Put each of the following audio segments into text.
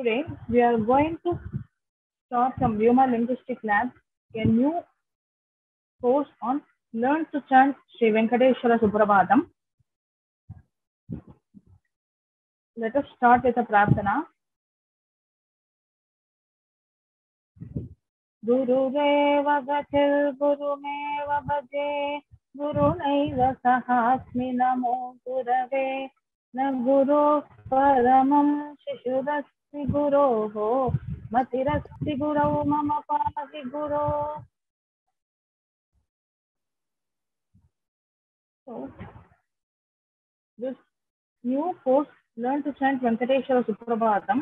Today we are going to start from Vyoma Linguistic Lab, a new course on Learn to Chant Sri Venkateshwara Suprabhatam. Let us start with a prarthana. Gurureva gatil gurumeva bhaje gurunaiva sahasmi namo gurave na guru paramam shishurasti guroho matirasti gurau mama pati guru. So, this new course, Learn to Chant Venkateshwara Suprabhatam.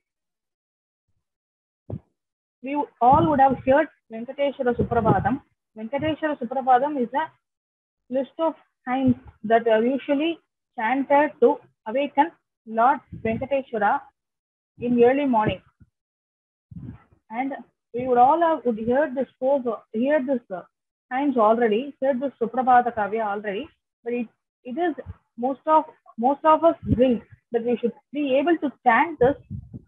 We all would have heard Venkateshwara Suprabhatam. Venkateshwara Suprabhatam is a list of hymns that are usually chanted to awaken Lord Venkateshwara in early morning. And we would all have would hear this hymns already, heard this Suprabhata Kavya already, but it is most of us dream that we should be able to chant this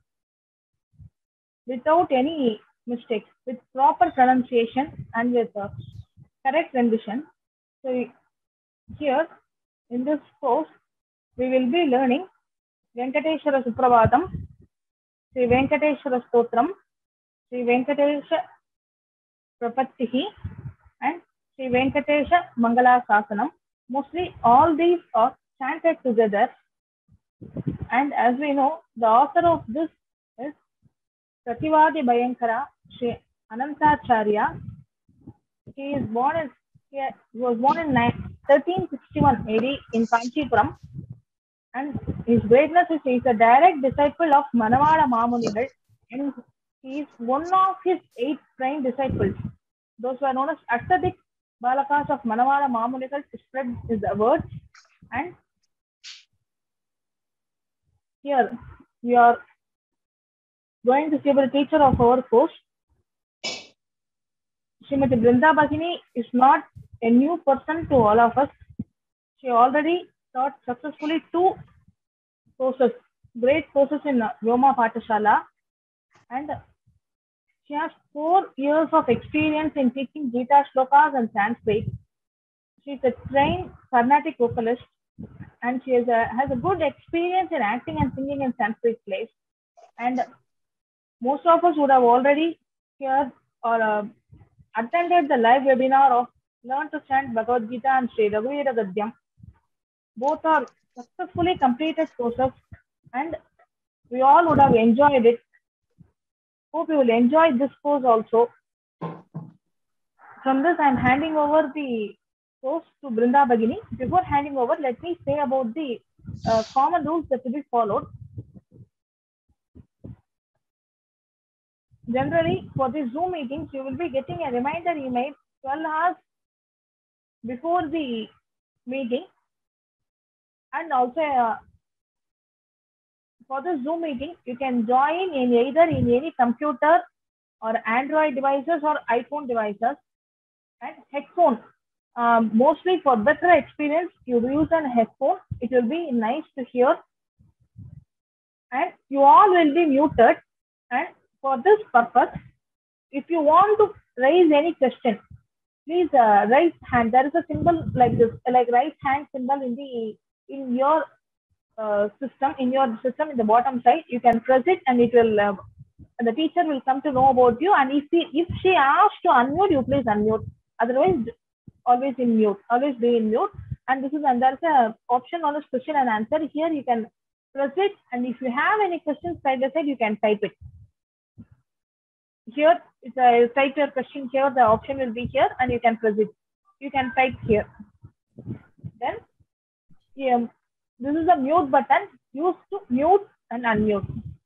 without any mistakes, with proper pronunciation and with correct rendition. So here in this course, we will be learning Venkateshwara Suprabhatam, Sri Venkateshwara Stotram, Sri Venkatesha Prapattihi, and Sri Venkatesha Mangala Sasanam. Mostly all these are chanted together. And as we know, the author of this is Prativadi Bhayankara Sri Anantacharya. He was born in 1361 AD in Kanchipuram, and his greatness is he is a direct disciple of Manavada Mamunigal, and he is one of his 8 prime disciples. Those who are known as Ashtadik Balakas of Manavada Mamunigal to spread his words. And here we are going to see the teacher of our course. Srimati Brinda Bhagini is not a new person to all of us. She already taught successfully 2 courses, great courses in Vyoma Pathashala, and she has 4 years of experience in teaching Gita Shlokas and Sanskrit. She is a trained Carnatic vocalist, and she has a good experience in acting and singing in Sanskrit plays. And most of us would have already heard or attended the live webinar of Learn to Chant Bhagavad Gita and Sri Raghuvira Gadyam. Both are successfully completed courses, and we all would have enjoyed it. Hope you will enjoy this course also. From this, I am handing over the course to Brinda Bhagini. Before handing over, let me say about the common rules that will be followed. Generally, for the Zoom meetings, you will be getting a reminder email 12 hours before the meeting. And also, for the Zoom meeting, you can join in either in any computer or Android devices or iPhone devices. And headphone. Mostly for better experience, you use a headphone. It will be nice to hear. And you all will be muted. And for this purpose, if you want to raise any question, please raise hand. There is a symbol like this, like right hand symbol in your system in the bottom side. You can press it, and it will the teacher will come to know about you. And if she asks to unmute you, please unmute. Otherwise, always be in mute. And there's an option on this question and answer. Here you can press it, and if you have any questions side by side, you can type it. Here, type your question here. The option will be here, and you can press it. You can type here. Then, this is a mute button used to mute and unmute.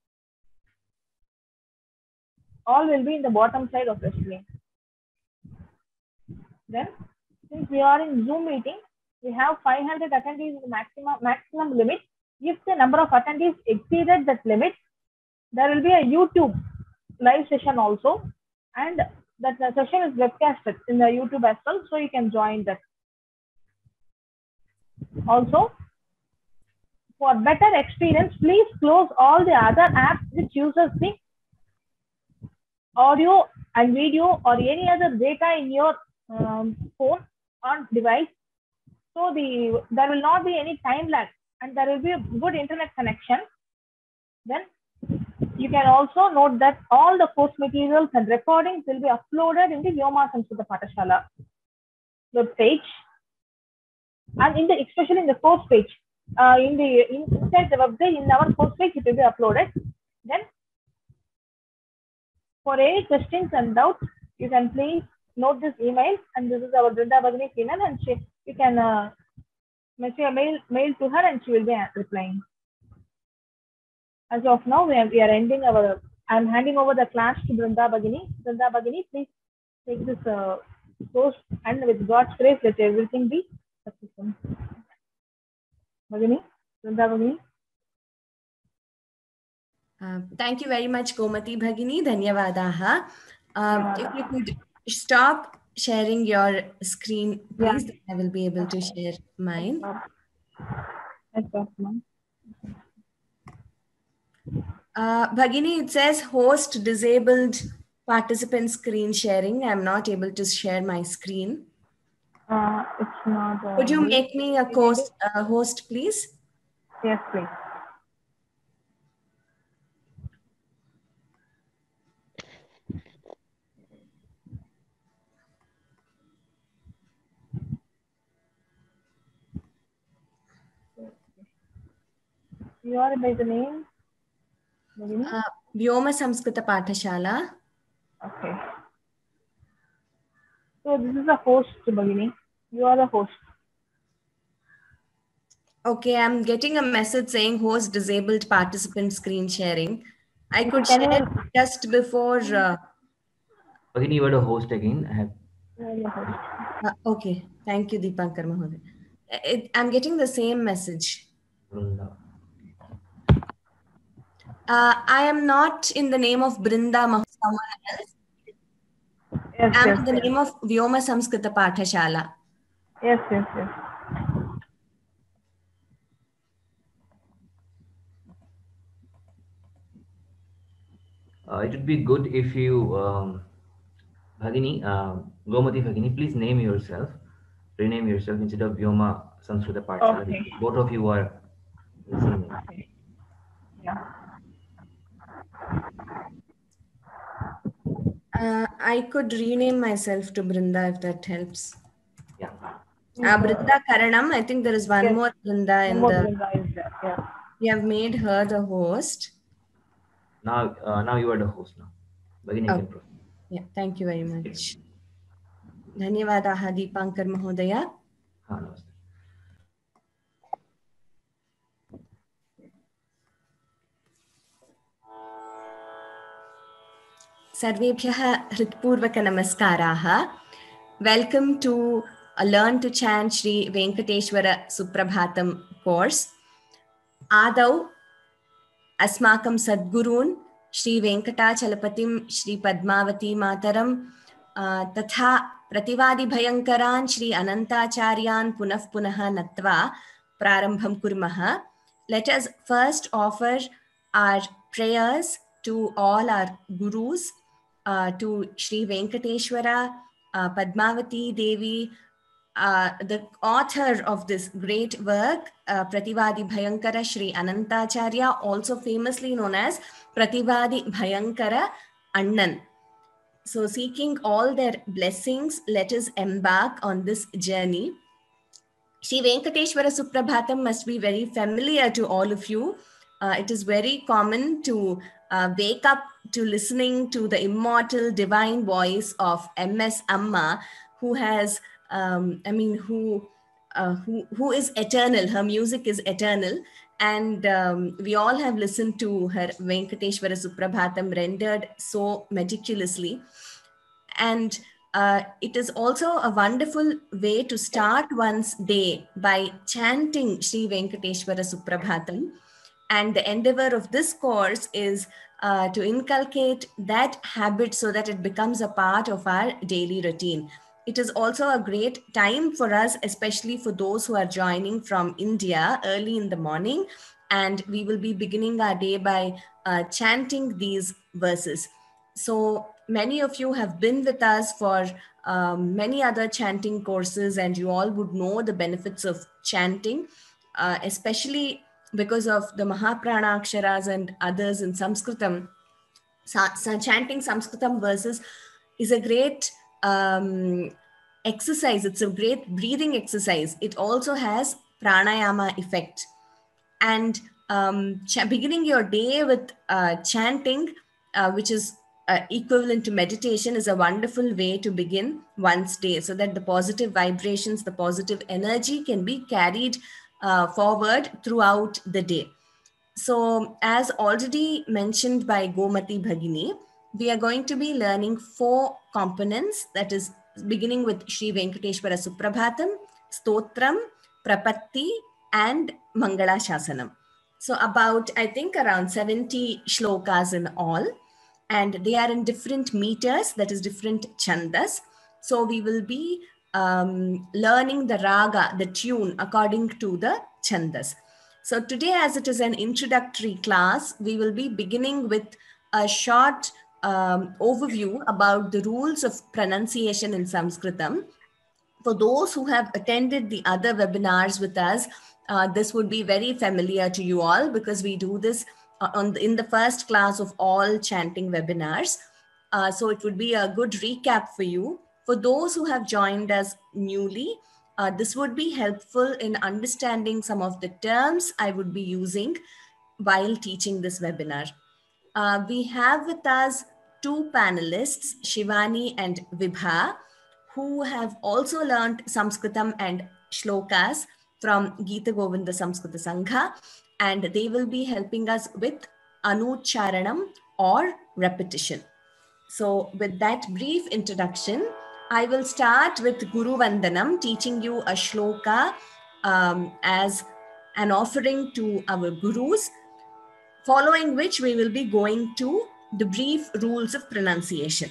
All will be in the bottom side of the screen. Then, since we are in Zoom meeting, we have 500 attendees is the maximum limit. If the number of attendees exceeded that limit, there will be a YouTube live session also, and that session is webcasted in the YouTube as well, so you can join that. Also, For better experience, please close all the other apps which uses the audio and video or any other data in your phone or device. So there will not be any time lag and there will be a good internet connection. Then you can also note that all the course materials and recordings will be uploaded in the Vyoma Samskrita Pathashala web page, and especially in the course page, inside the web page, in our course page, it will be uploaded. Then, for any questions and doubts, you can please note this email, and this is our Brinda Bhagini's email, and you can message a mail to her, and she will be replying. As of now, we are ending our. I'm handing over the class to Brinda Bhagini. Brinda Bhagini, please take this course, and with God's grace, let everything be successful. Bhagini, Brinda Bhagini. Thank you very much, Gomati Bhagini. Dhanyavadaha. If you could stop sharing your screen, please, I will be able to share mine. Bhagini, it says host disabled participant screen sharing. I'm not able to share my screen. It's not. Could you make me a host, please? Yes, please. You are by the name? Vyoma Samskrita Pathashala. Okay. So this is the host, Bhagini. You are the host. Okay, I'm getting a message saying host disabled participant screen sharing. I could share just before. Bhagini, you are the host again. Okay, thank you, Deepankar Mahoday. I'm getting the same message. I am not in the name of Brinda Mahoday, someone else. Yes, I'm in the name of Vyoma Samskrita Pathashala. Yes. It would be good if you, Bhagini, Gomati Bhagini, please name yourself, rename yourself instead of Vyoma Samskrita Pathashala. Okay. Both of you are the same name. Okay. Yeah. I could rename myself to Brinda if that helps. Yeah. Brinda Karanam, I think there is one more Brinda in the. Brinda is there. Yeah. We have made her the host. Now you are the host now. Bhagini, you can proceed. Yeah, thank you very much. Dhanyavadaha Deepankar Mahodaya. Namaste. Sarvebhyah hritpurvaka namaskaraha. Welcome to a Learn to Chant Shri Venkateshwara Suprabhatam course. Adau Asmakam Sadgurun Shri Venkatachalapatim Shri Padmavati Mataram Tatha Prativadi Bhayankaran Shri Anantacharyan Punah Punaha Natva Prarambham Kurmaha. Let us first offer our prayers to all our gurus, to Shri Venkateshwara, Padmavati Devi, the author of this great work, Prativadi Bhayankara Shri Anantacharya, also famously known as Prativadi Bhayankara Annan. So seeking all their blessings, let us embark on this journey. Shri Venkateshwara Suprabhatam must be very familiar to all of you. It is very common to wake up to listening to the immortal divine voice of MS Amma, who has, who is eternal. Her music is eternal. And we all have listened to her Venkateshwara Suprabhatam rendered so meticulously. And it is also a wonderful way to start one's day by chanting Shri Venkateshwara Suprabhatam. And the endeavor of this course is to inculcate that habit so that it becomes a part of our daily routine. it is also a great time for us, especially for those who are joining from India early in the morning. And we will be beginning our day by chanting these verses. So many of you have been with us for many other chanting courses, and you all would know the benefits of chanting, especially because of the Mahaprana Aksharas and others in Sanskritam. Chanting Sanskritam verses is a great exercise. It's a great breathing exercise. It also has pranayama effect. And beginning your day with chanting, which is equivalent to meditation, is a wonderful way to begin one's day, so that the positive vibrations, the positive energy can be carried forward throughout the day. So, as already mentioned by Gomati Bhagini, we are going to be learning 4 components, that is beginning with Sri Venkateshwara Suprabhatam, Stotram, Prapatti, and Mangala Shasanam. So about, I think, around 70 shlokas in all, and they are in different meters, that is different chandas. So we will be learning the raga, the tune, according to the chandas. So today, as it is an introductory class, we will be beginning with a short overview about the rules of pronunciation in Sanskritam. For those who have attended the other webinars with us, this would be very familiar to you all, because we do this in the first class of all chanting webinars. So it would be a good recap for you. For those who have joined us newly, this would be helpful in understanding some of the terms I would be using while teaching this webinar. We have with us 2 panelists, Shivani and Vibha, who have also learned Sanskritam and shlokas from Geeta Govinda Samskrita Sangha, and they will be helping us with anucharanam or repetition. So with that brief introduction, I will start with Guru Vandanam, teaching you a shloka as an offering to our gurus, following which we will be going to the brief rules of pronunciation.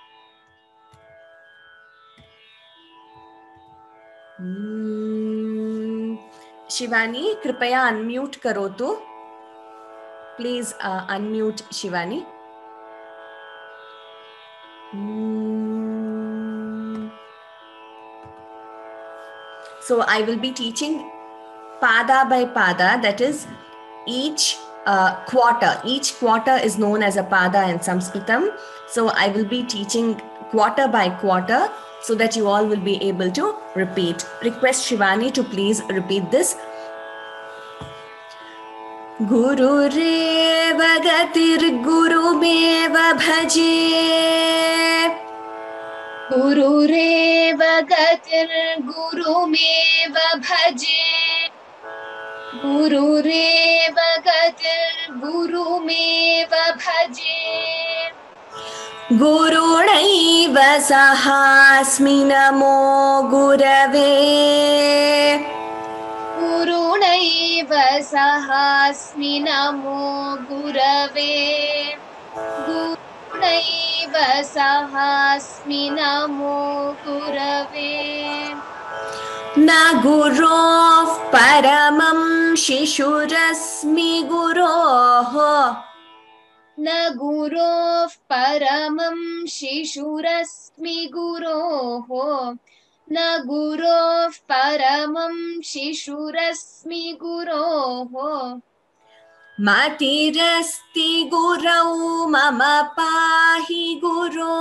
Shivani, कृपया unmute करो तो. Please unmute Shivani. So I will be teaching pada by pada, that is each quarter. Each quarter is known as a pada in Sanskritam. So I will be teaching quarter by quarter so that you all will be able to repeat. Request Shivani to please repeat this. Gururev gatir gurumev bhaje. Gururev gatir gurumev bhaje. Gururev gatir gurumev bhaje. Gurunaiva sahasmi namo gurave. Gurunaiva sahasmi namo gurave. Gurunaiva sahasmi namo gurave. Na gurov paramam shishurasmi guroho. Na gurov paramam shishurasmi guroho. Na gurov paramam shishurasmi guroho. Matirasti gurau mama pahi guro.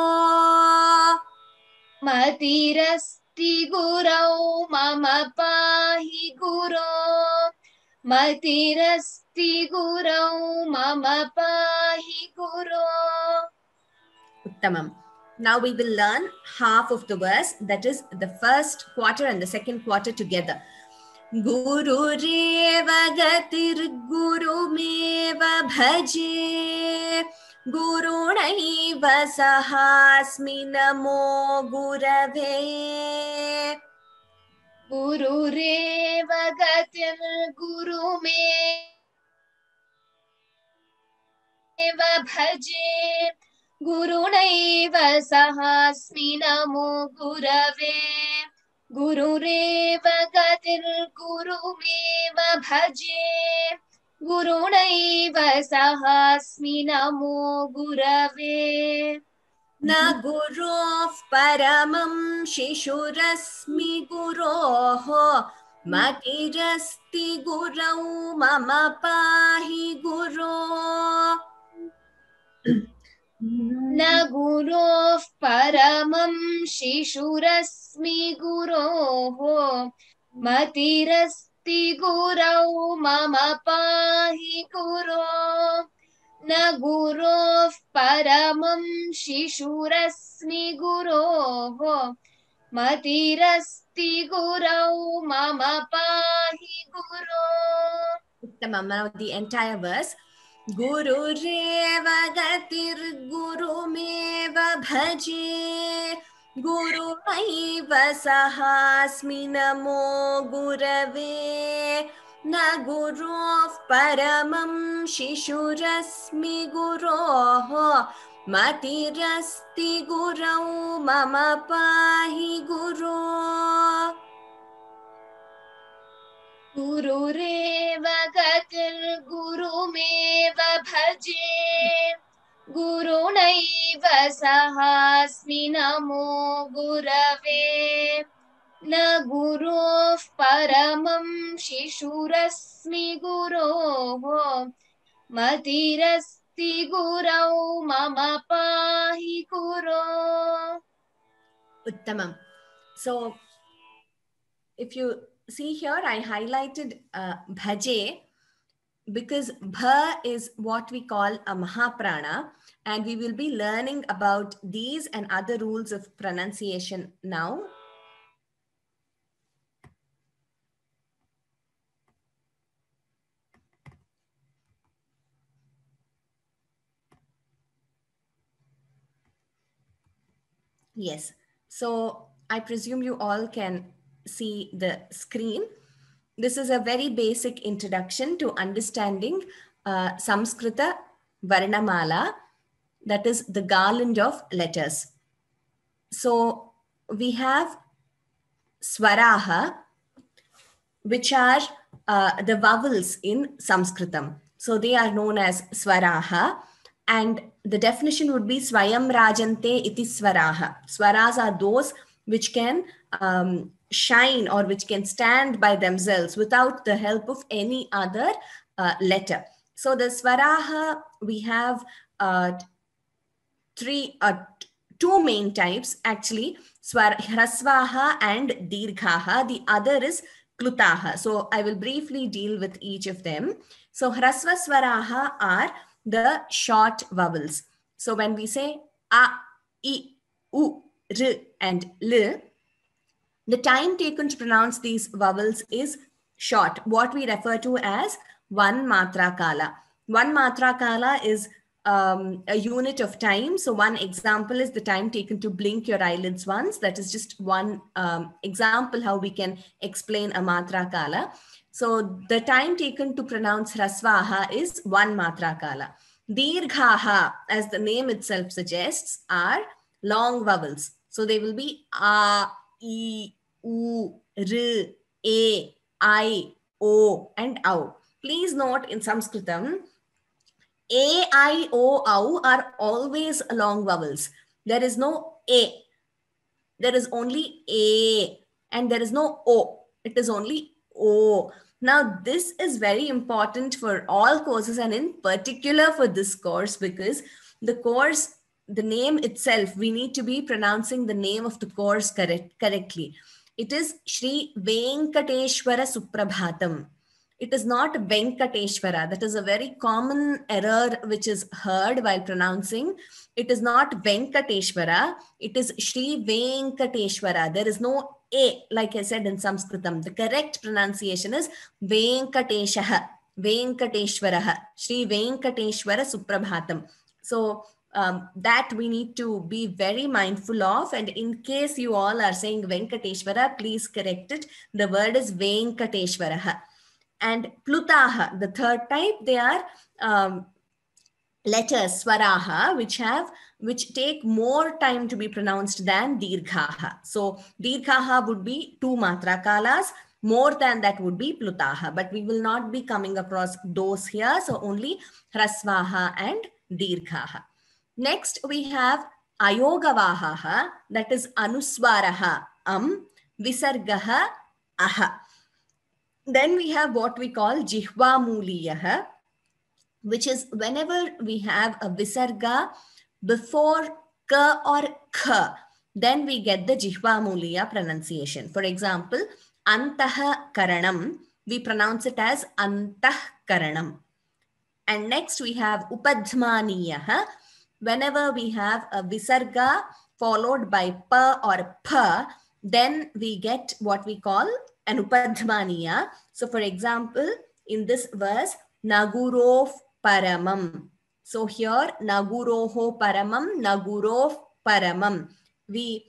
Matirasti gurau mama pahi guro. Matirasti gurau mama pahi guro. Uttamam. Now we will learn half of the verse, that is the first quarter and the second quarter together. Guru reva gatir guru meva bhaje. Guru naiva sahasmi namo gurave. Guru reva gatir guru meva bhaje. गुरुणैव सहास्मि नमो गुरवे गुरुरेव गतिर्गुरुमेव भजे गुरुणैव सहास्मि नमो गुरवे न गुरोः परमं शिशुरस्मि गुरोः मतिरस्ति गुरौ मम पाहि गुरो न गुरोः परमं शिशुरस्मि गुरोः मतिरस्ति गुरौ मम पाहि गुरो न गुरोः परमं शिशुरस्मि गुरोः मतिरस्ति गुरौ मम पाहि गुरो Uttamam. Now the entire verse. Gururev gatirgurumev bhaje Gurunaiva sahasmi namo gurave Na guroh paramam shishurasmi guroh Matirasti gurau mama pahi guru गुरुरेव गतिर्गुरुमेव भजे गुरुणैव सहास्मि नमो गुरवे न गुरोः परमं शिशुरस्मि गुरोः मतिरस्ति गुरौ मम पाहि गुरो Uttamam. So if you see here, I highlighted bhaje because bha is what we call a mahaprana, and we will be learning about these and other rules of pronunciation now. Yes, so I presume you all can see the screen. This is a very basic introduction to understanding Samskrita Varnamala, that is the garland of letters. So we have swaraha, which are the vowels in Sanskritam. So they are known as swaraha. And the definition would be swayam rajante iti swaraha. Swaras are those which can shine or which can stand by themselves without the help of any other letter. So the swaraha, we have two main types actually, hrasvaha and dirghaha. The other is klutaha. So I will briefly deal with each of them. So hrasva swaraha are the short vowels. So when we say a, I, u, r and l, the time taken to pronounce these vowels is short, what we refer to as one matra kala. One matra kala is a unit of time. So one example is the time taken to blink your eyelids once. That is just one example how we can explain a matra kala. So the time taken to pronounce hrasvaha is one matra kala. Dirghaha, as the name itself suggests, are long vowels. So they will be a, I, U, R, A, I, O, and Au. Please note in Sanskritam, A, I, O, Au are always long vowels. There is no A. There is only A. And there is no O. It is only O. Now, this is very important for all courses and in particular for this course because the course, the name itself, we need to be pronouncing the name of the course correctly. It is Shri Venkateshwara Suprabhatam. It is not Venkateshwara. That is a very common error which is heard while pronouncing. It is not Venkateshwara. It is Shri Venkateshwara. There is no A, like I said in Sanskritam. The correct pronunciation is Venkateshaha, Venkateshwaraha, Shri Venkateshwara Suprabhatam. So that we need to be very mindful of. And in case you all are saying Venkateshwara, please correct it. The word is Venkateshwaraha. And Plutaha, the third type, they are letters, swaraha, which have which take more time to be pronounced than dirghaha. So dirghaha would be 2 matra kalas, more than that would be plutaha, but we will not be coming across those here. So only hrasvaha and dirghaha. Next we have ayogavaha, that is anuswaraha visargaha aha. Then we have what we call jihvamuliyaha, which is whenever we have a visarga before ka or kha, then we get the jihvamuliya pronunciation. For example, antah karanam, we pronounce it as antah karanam. And next we have upadhmaniyaha. Whenever we have a visarga followed by pa or pa, then we get what we call an upadhmaniya. So for example, in this verse, nagurov paramam. So here, naguroho paramam, nagurov paramam. We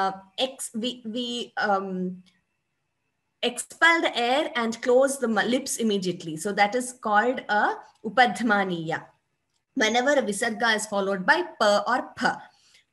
expel the air and close the lips immediately. So that is called a upadhmaniya. Whenever a visarga is followed by pa or pa.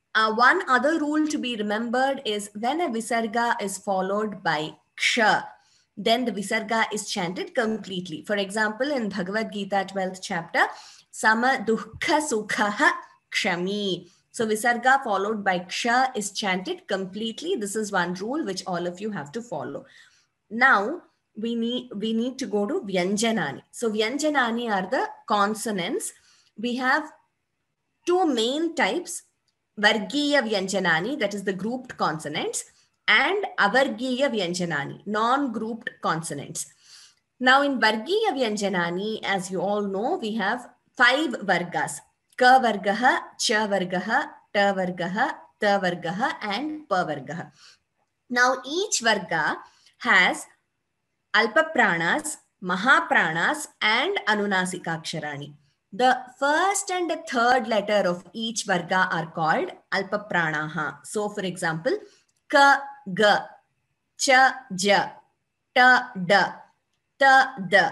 One other rule to be remembered is when a visarga is followed by ksha, then the visarga is chanted completely. For example, in Bhagavad Gita 12th chapter, sama dukkha sukha kshami. So visarga followed by ksha is chanted completely. This is one rule which all of you have to follow. Now we need to go to vyanjanani. So vyanjanani are the consonants. We have two main types, vargiya vyanjanani, that is the grouped consonants, and avargiya vyanjanani, non-grouped consonants. Now in vargiya vyanjanani, as you all know, we have 5 vargas: ka vargaha, cha vargaha, ta vargaha, ta vargaha, and pa vargaha. Now each varga has alpa pranas, mahapranas, and anunasika aksharani. The first and the third letter of each varga are called alpa pranaha. So for example, ka ga, cha ja, ta da, ta da,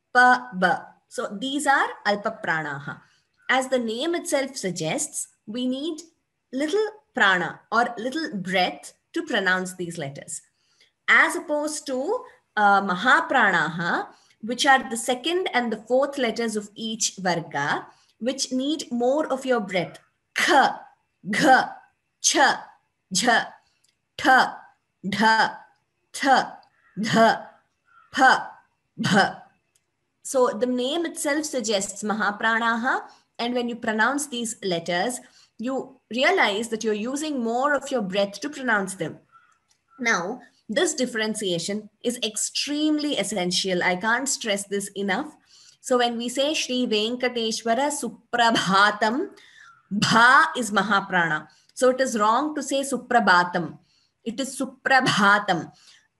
pa ba. So these are alpa pranaha. As the name itself suggests, we need little prana or little breath to pronounce these letters. As opposed to mahapranaha, which are the second and the fourth letters of each varga, which need more of your breath. Kha, gha, cha, jha, tha, dha, tha, dha, pa, bha. So the name itself suggests mahapranaha, and when you pronounce these letters, you realize that you're using more of your breath to pronounce them. Now, this differentiation is extremely essential. I can't stress this enough. So when we say Shri Venkateshwara Suprabhatam, Bha is Mahaprana. So it is wrong to say Suprabhatam. It is Suprabhatam.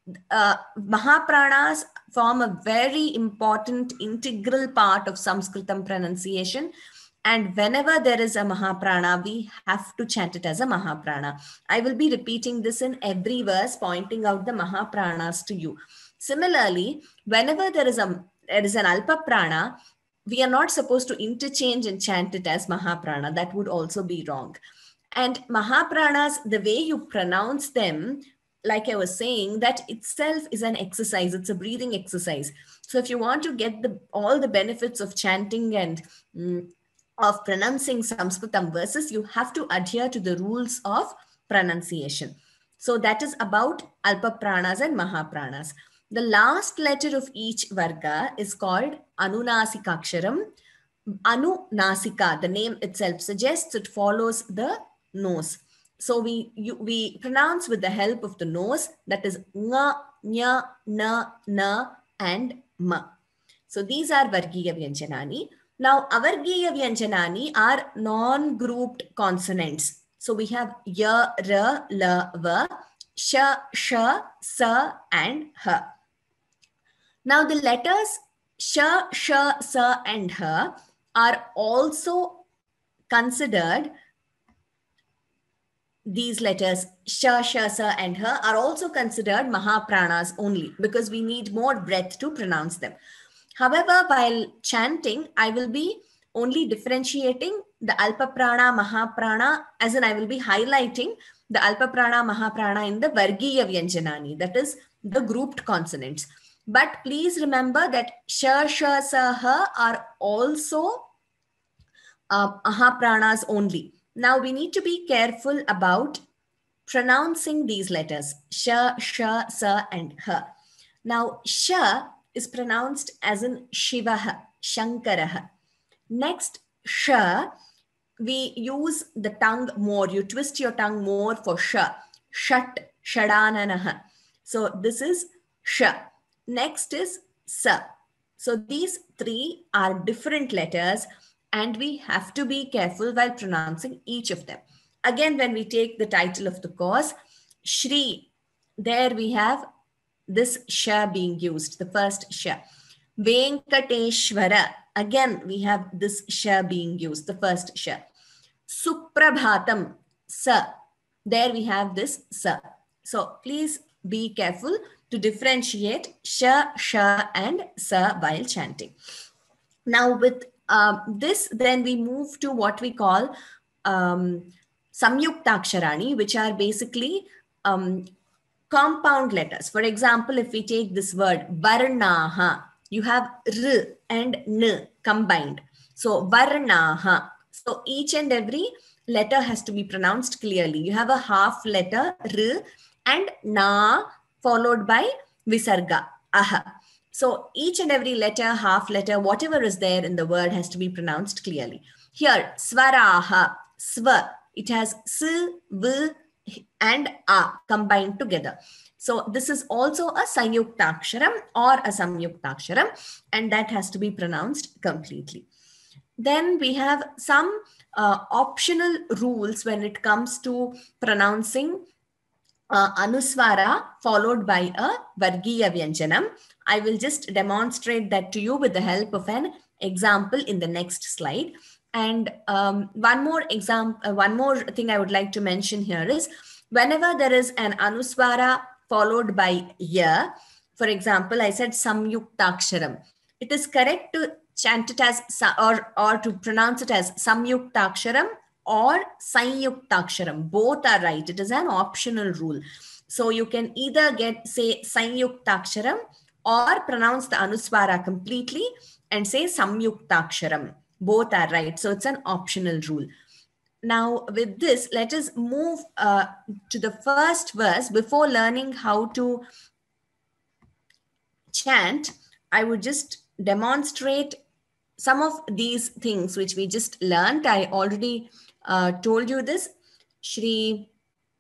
Mahapranas form a very important integral part of Sanskritam pronunciation. And whenever there is a Mahaprana, we have to chant it as a Mahaprana. I will be repeating this in every verse, pointing out the Mahapranas to you. Similarly, whenever there is an Alpa Prana, we are not supposed to interchange and chant it as Mahaprana. That would also be wrong. And Mahapranas, the way you pronounce them, like I was saying, that itself is an exercise. It's a breathing exercise. So if you want to get all the benefits of chanting and of pronouncing Sanskritam verses, you have to adhere to the rules of pronunciation. So that is about Alpa Pranas and Mahapranas. The last letter of each Varga is called Anunasikaksharam. Anunasika, the name itself suggests it follows the nose. So we pronounce with the help of the nose, that is nga, nya, na, na, and ma. So these are Vargiya Vyanjanani. Now, avargiya vyanjanani are non-grouped consonants. So we have ya, ra, la, va, sha, sha, sa, and ha. Now the letters sha, sha, sa, and ha are also considered, these letters sha, sha, sa, and ha are also considered Mahapranas only, because we need more breath to pronounce them. However, while chanting, I will be only differentiating the Alpa Prana, Mahaprana, as in I will be highlighting the Alpa Prana, Mahaprana in the Vargiya Vyanjanani, that is the grouped consonants. But please remember that Sha, Sha, Sa, Ha are also Mahapranas only. Now we need to be careful about pronouncing these letters, Sha, Sha, Sa, and Ha. Now, Sha is pronounced as in Shivaha, Shankaraha. Next, Sha, we use the tongue more. You twist your tongue more for Sha. Shat, Shadananaha. So this is Sha. Next is Sa. So these three are different letters and we have to be careful while pronouncing each of them. Again, when we take the title of the course, Shri, there we have this Sha being used, the first Sha. Venkateshwara, again we have this Sha being used, the first Sha. Suprabhatam, Sa, there we have this Sa. So please be careful to differentiate Sha, Sha and Sa while chanting. Now with this, then we move to what we call Samyuktaksharani, which are basically compound letters. For example, if we take this word Varnaha, you have R and N combined. So Varnaha. So each and every letter has to be pronounced clearly. You have a half letter R and Na followed by Visarga, Aha. So each and every letter, half letter, whatever is there in the word has to be pronounced clearly. Here, Swaraha, Swa, it has S, V and A combined together. So this is also a Sanyuktaksharam or a Samyuktaksharam, and that has to be pronounced completely. Then we have some optional rules when it comes to pronouncing Anuswara followed by a Vargiya Vyanjanam. I will just demonstrate that to you with the help of an example in the next slide. And one more thing I would like to mention here is whenever there is an Anuswara followed by Ya, for example, I said Samyuktaksharam. It is correct to chant it as or to pronounce it as Samyuktaksharam or Sanyuktaksharam. Both are right. It is an optional rule. So you can either say Sanyuktaksharam or pronounce the Anuswara completely and say Samyuktaksharam. Both are right. So it's an optional rule. Now with this, let us move to the first verse. Before learning how to chant, I would just demonstrate some of these things which we just learned. I already told you this. Shri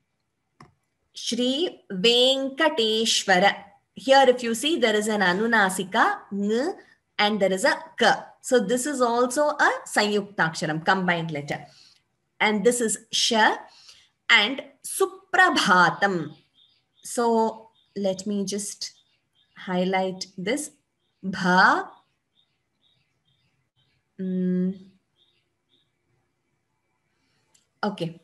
Venkateshwara. Here, if you see, there is an Anunasika, N, and there is a K. So this is also a Sanyuktaksharam, combined letter. And this is Sha and Suprabhatam. So let me just highlight this. Bha. Okay.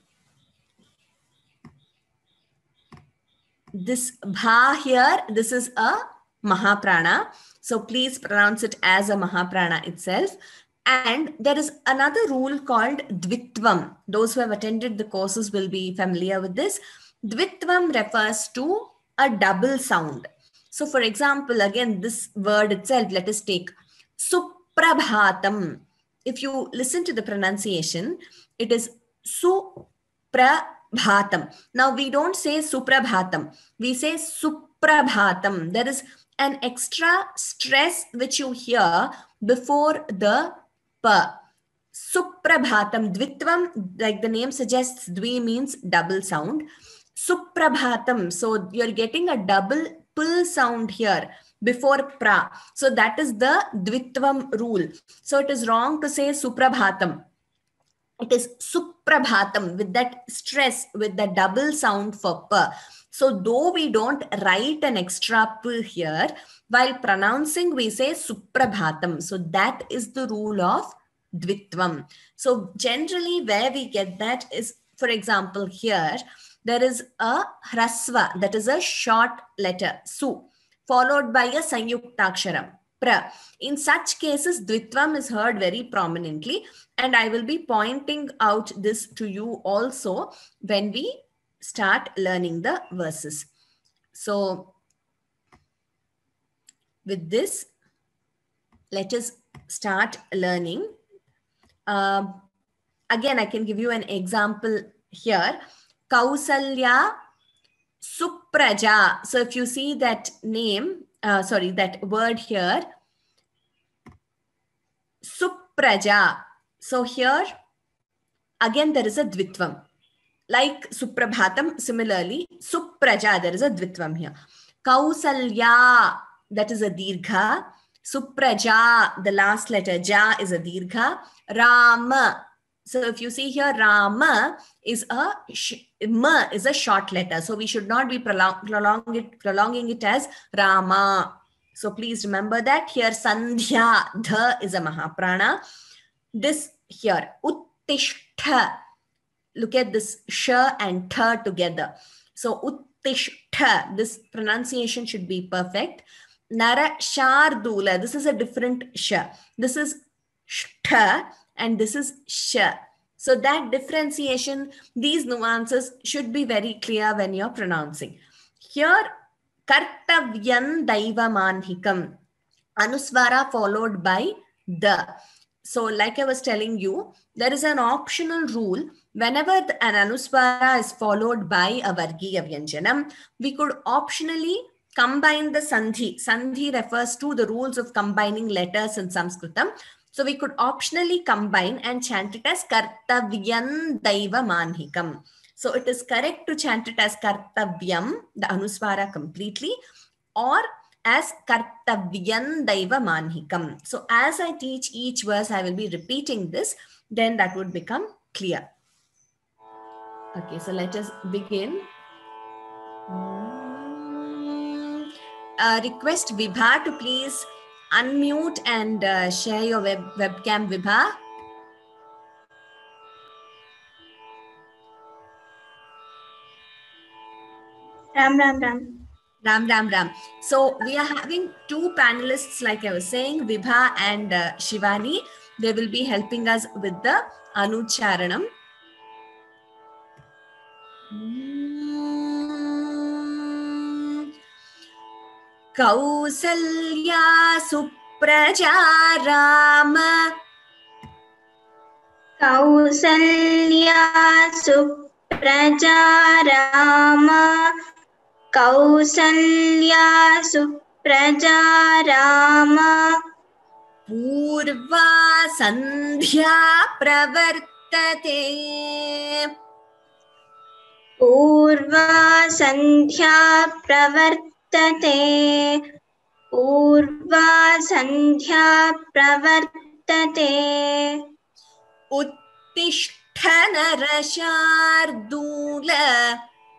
This Bha here, this is a Mahaprana. So please pronounce it as a Mahaprana itself. And there is another rule called Dvitvam. Those who have attended the courses will be familiar with this. Dvitvam refers to a double sound. So for example, again, this word itself, let us take Suprabhatam. If you listen to the pronunciation, it is Suprabhatam. Now we don't say Suprabhatam. We say Suprabhatam. There is an extra stress which you hear before the Pa. Suprabhatam. Dvitvam, like the name suggests, Dvi means double sound. Suprabhatam. So you're getting a double P sound here before pra. So that is the Dvitvam rule. So it is wrong to say Suprabhatam. It is Suprabhatam with that stress, with the double sound for pa. So though we don't write an extra p here, while pronouncing we say Suprabhatam. So that is the rule of Dvitvam. So generally where we get that is, for example, here there is a Hrasva, that is a short letter, Su, followed by a Sanyuktaksharam, Supra. In such cases, Dvitvam is heard very prominently, and I will be pointing out this to you also when we start learning the verses. So with this, let us start learning. Again, I can give you an example here. Kausalya Supraja. So if you see that name, that word here, Supraja. So here, again, there is a Dvitvam. Like Suprabhatam, similarly, Supraja, there is a Dvitvam here. Kausalya, that is a Dirgha. Supraja, the last letter, Ja, is a Dirgha. Rama. So if you see here, Rama is Ma is a short letter. So we should not be prolonging it as Rama. So please remember that. Here, Sandhya, Dha is a Mahaprana. This here, Uttishta. Look at this sh and tha together. So Uttishta, this pronunciation should be perfect. Nara Shardula, this is a different sh. This is shtha and this is sh. So that differentiation, these nuances should be very clear when you're pronouncing. Here, Kartavyan Daivamanhikam, Anuswara followed by the. So like I was telling you, there is an optional rule. Whenever an Anuswara is followed by a Vargiya Vyanjanam, we could optionally combine the Sandhi. Sandhi refers to the rules of combining letters in Sanskritam. So we could optionally combine and chant it as Kartavyan Daiva Manhikam. So it is correct to chant it as Kartavyam, the Anuswara completely, or as Kartavyan Daiva Manhikam. So as I teach each verse, I will be repeating this, then that would become clear. Okay, so let us begin. Request Vibha to please unmute and share your webcam, Vibha. Ram, Ram, Ram. Ram, Ram, Ram. So we are having two panelists, like I was saying, Vibha and Shivani. They will be helping us with the Anucharanam. Kausalya Supraja Rama. Kausalya Supraja Rama. Kausalya Supraja Rama. Purva Sandhya Pravartate. Purva Sandhya Pravartate. Purva Sandhya Pravartate. Uttishta Narashardula.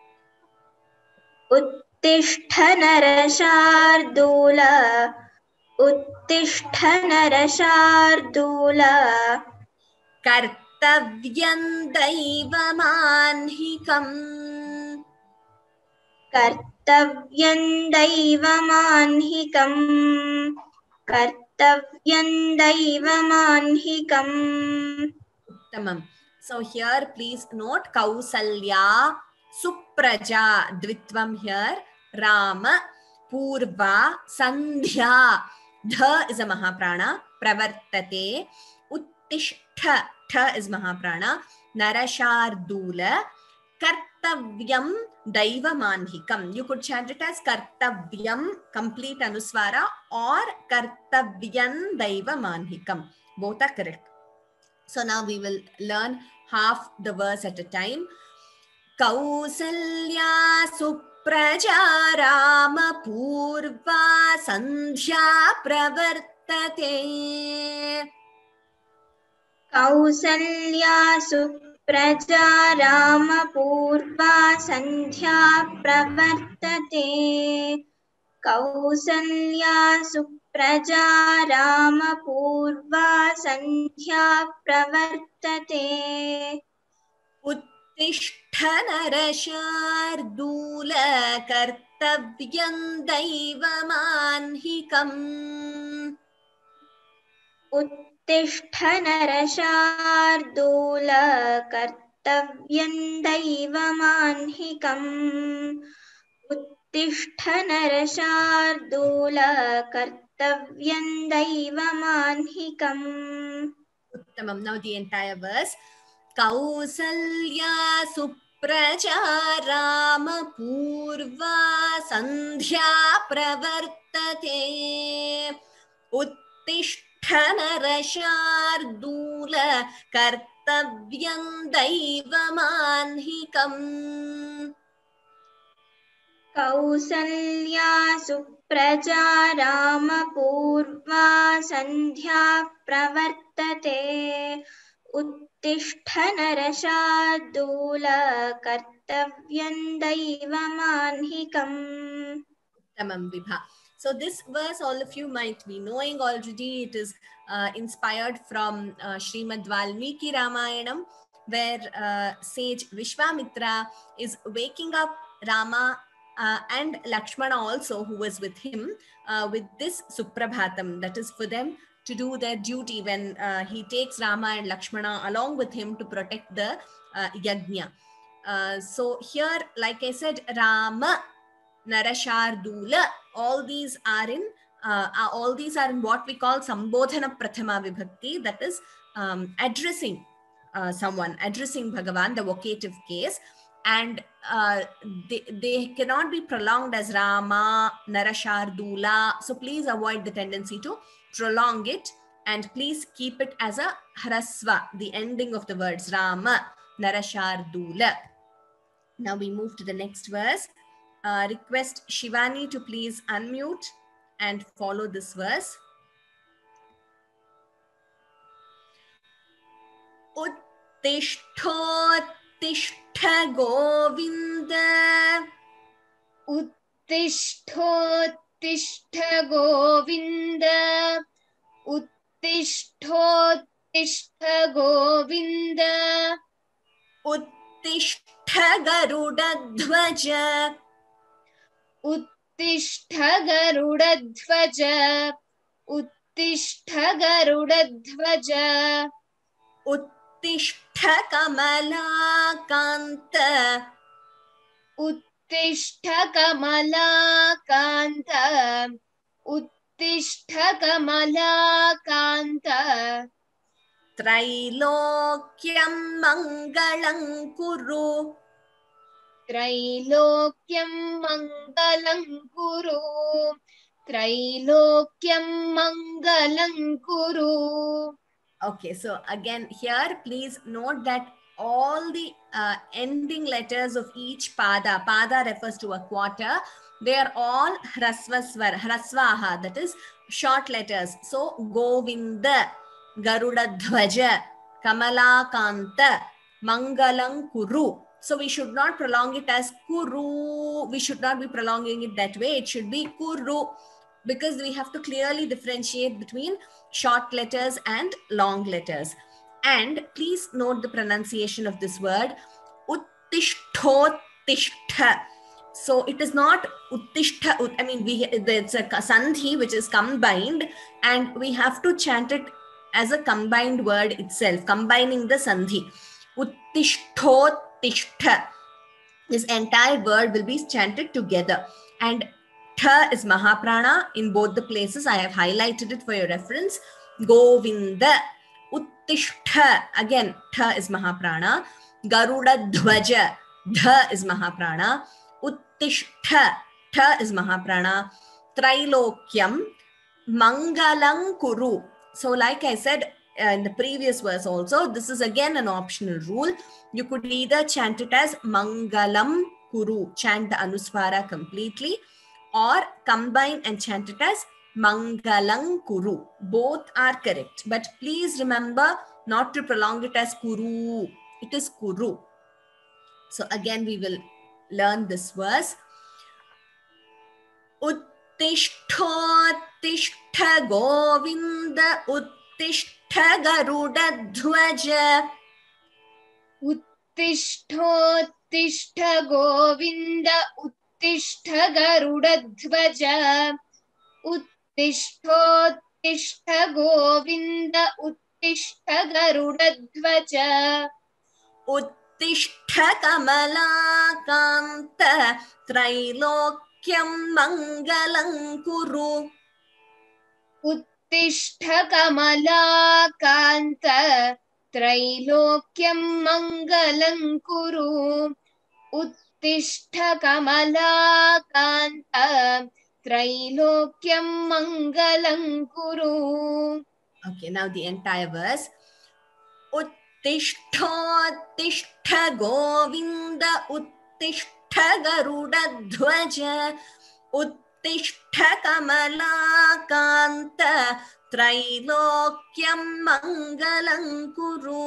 Uttishta Narashardula. Uttishta Narashardula. Kartavyan Daivamanhikam. Kartavyan Daivamanhikam. Kartavyan Daivamanhikam. Uttamam. So here please note Kausalya Supraja, Dvitvam here, Rama, Purva, Sandhya, Dha is a Mahaprana, Pravartate, Uttishta, Tha is Mahaprana, Narashardula, Kartavyam Daiva Manhikam. You could chant it as Kartavyam, complete Anuswara, or Kartavyan Daiva Manhikam. Both are correct. So now we will learn half the verse at a time. Kausalya Supraja Rama Purva Sandhya Pravartate. Kausalya Supraja Rama Purva Sandhya Pravartate. Kausalya Supraja Rama Purva Sandhya Pravartate. Uttishta Narashardula Kartavyam Daivamanhikam. उत्तिष्ठ नरशार्दूल कर्तव्यं दैवमाह्निकम् उत्तिष्ठ नरशार्दूल कर्तव्यं दैवमाह्निकम् Uttamam. Now the entire verse. Kausalya supraja rama purva sandhya pravartate uttishthana narashardula kartavyam daivamanhikam. Kausalya Supraja रामपूर्वा सन्ध्या प्रवर्तते उत्तिष्ठ नरशार्दूल कर्तव्यं दैवमाह्निकम्. Tamam Vibha. So this verse all of you might be knowing already. It is inspired from Srimad Valmiki Ramayanam, where sage Vishwamitra is waking up Rama and Lakshmana also, who was with him, with this Suprabhatam, that is for them to do their duty when he takes Rama and Lakshmana along with him to protect the Yajna. So here, like I said, Rama, Narashardula, all these are in what we call Sambodhana Prathama Vibhakti, that is addressing someone, addressing Bhagavan, the vocative case. And they cannot be prolonged as Rama, Narashardula. So please avoid the tendency to prolong it, and please keep it as a hrasva, the ending of the words Rama, Narashardula. Now we move to the next verse. Request Shivani to please unmute and follow this verse. Uttishthotishth Govinda. Uttishthotishth Govinda. Uttishthotishth Govinda. Uttishth Garudadhvaja. Uttishth Garudadhvaja. Uttishth Garudadhvaja. Uttishth Kamalakanta. Uttishth Kamalakanta. Uttishth Kamalakanta. Trailokyam Mangalam Kuru. Trailokyam Mangalam Kuru. Trailokyam Mangalam Kuru. Okay, so again here, please note that all the ending letters of each pada refers to a quarter, they are all hrasvaha, that is short letters. So Govinda, Garudadhvaja, Kamalakanta, Mangalam Kuru. So we should not prolong it as Kuru. We should not be prolonging it that way. It should be Kuru, because we have to clearly differentiate between short letters and long letters. And please note the pronunciation of this word, Uttishthotishth. So it is not Uttishth. I mean, it's a sandhi which is combined, and we have to chant it as a combined word itself, combining the sandhi. Uttishthotishth. This entire word will be chanted together. And Tha is Mahaprana in both the places. I have highlighted it for your reference. Govinda. Uttishth. Again, Tha is Mahaprana. Garudadhvaja. Dha is Mahaprana. Uttishth. Tha is Mahaprana. Trailokyam. Mangalam Kuru. So like I said in the previous verse also, this is again an optional rule. You could either chant it as Mangalam Kuru, chant the Anuswara completely, or combine and chant it as Mangalam Kuru. Both are correct. But please remember not to prolong it as Kuru. It is Kuru. So again, we will learn this verse. Uttishthotishth Govinda. Uttishth Garudadhvaja. Uttishthotishth Govinda. Uttishth Garudadhvaja. Uttishthotishth उत्तिष्ठ गोविन्द उत्तिष्ठ गरुडध्वज उत्तिष्ठ कमलाकान्त त्रैलोक्यं मङ्गलं कुरु उत्तिष्ठ कमलाकान्त त्रैलोक्यं मङ्गलं कुरु उत्तिष्ठ कमलाकान्त त्रैलोक्यं मङ्गलं कुरु. Okay, now the entire verse. उत्तिष्ठोत्तिष्ठ Govind उत्तिष्ठ गरुडध्वज उत्तिष्ठ कमलाकान्त त्रैलोक्यं मङ्गलं कुरु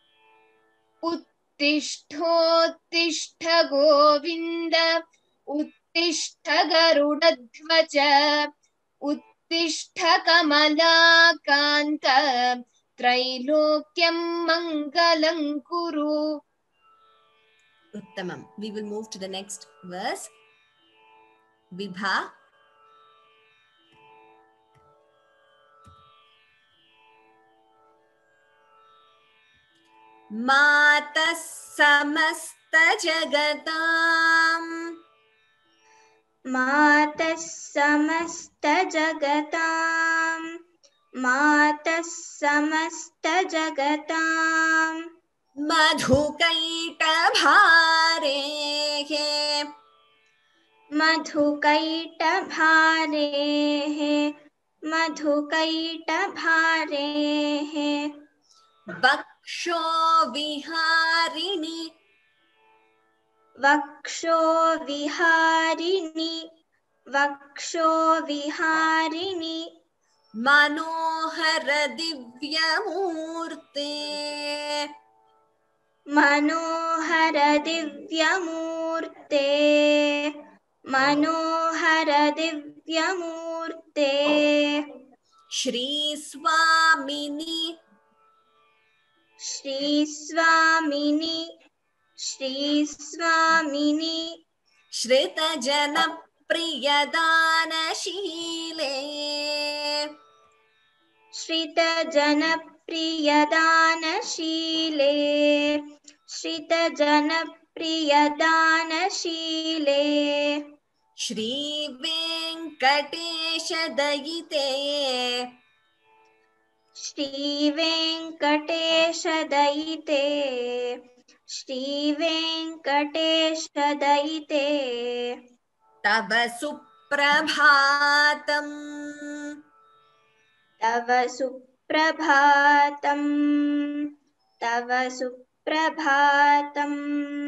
उत्तिष्ठोत्तिष्ठ गोविन्द उत्तिष्ठ गरुडध्वज उत्तिष्ठ कमलाकान्त त्रैलोक्यं मङ्गलं कुरु. Uttamam. We will move to the next verse. Vibha. मातः समस्त जगताम् मातः समस्त जगताम् मातः समस्त जगताम् मधुकैटभारेः मधुकैटभारेः मधुकैटभारेः वक्षो विहारिणि वक्षो विहारिणि वक्षो विहारिणि मनोहर दिव्यमूर्ते मनोहर दिव्यमूर्ते मनोहर दिव्यमूर्ते श्रीस्वामिनि श्रीस्वामिनि श्रीस्वामिनि श्रितजनप्रियदानशीले श्रितजनप्रियदानशीले श्रितजनप्रियदानशीले श्रीवेङ्कटेशदयिते श्रीवेङ्कटेशदयिते श्रीवेङ्कटेशदयिते तव सुप्रभातम् तव सुप्रभातम् तव सुप्रभातम्.